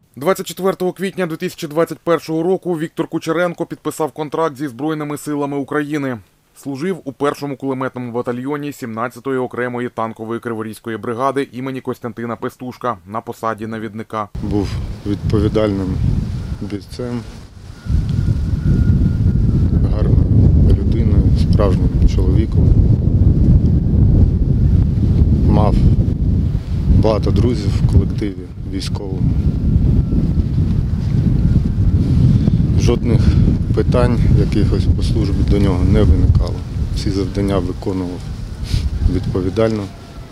24 квітня 2021 року Віктор Кучеренко підписав контракт зі Збройними силами України. Служив у першому кулеметному батальйоні 17-ї окремої танкової криворізької бригади імені Костянтина Пестушка на посаді навідника. Був відповідальним бійцем, гарною людиною, справжнім чоловіком. Мав багато друзів в колективі військовому. Жодних питань якихось по службі до нього не виникало. Всі завдання виконував відповідально,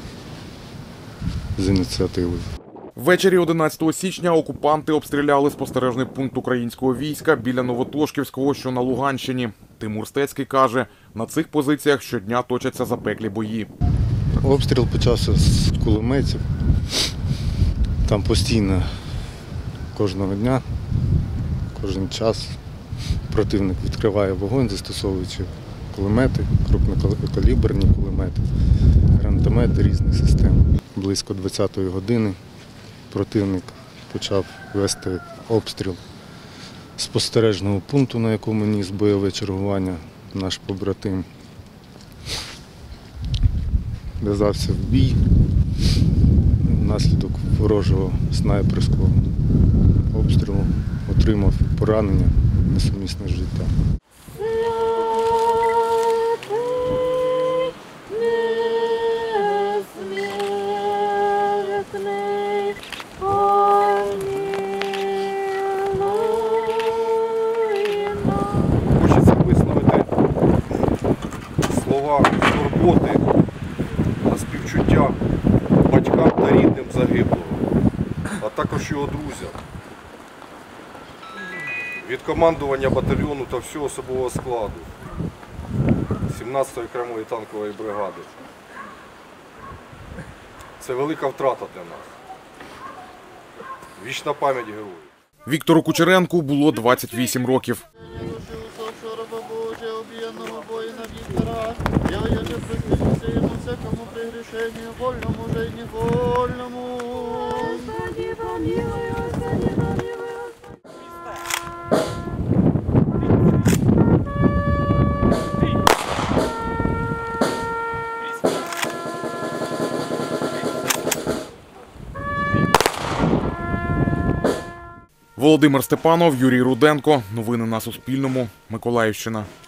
з ініціативою. Ввечері 11 січня окупанти обстріляли спостережний пункт українського війська біля Новотошківського, що на Луганщині. Тимур Стецький каже, на цих позиціях щодня точаться запеклі бої. Обстріл почався з кулеметів. Там постійно кожного дня, кожен час противник відкриває вогонь, застосовуючи кулемети, крупнокаліберні кулемети, гранатомети різних систем. Близько 20-ї години противник почав вести обстріл спостережного пункту, на якому ніс бойове чергування наш побратим. В'язався в бій внаслідок ворожого снайперського обстрілу, отримав поранення несумісне з життям. Хочеться висловити слова турботи та співчуття батькам та рідним загиблого, а також його друзям. Від командування батальйону та всього особового складу 17-ї окремої танкової бригади. Це велика втрата для нас. Вічна пам'ять героїв. Віктору Кучеренку було 28 років. Володимир Степанов, Юрій Руденко. Новини на Суспільному. Миколаївщина.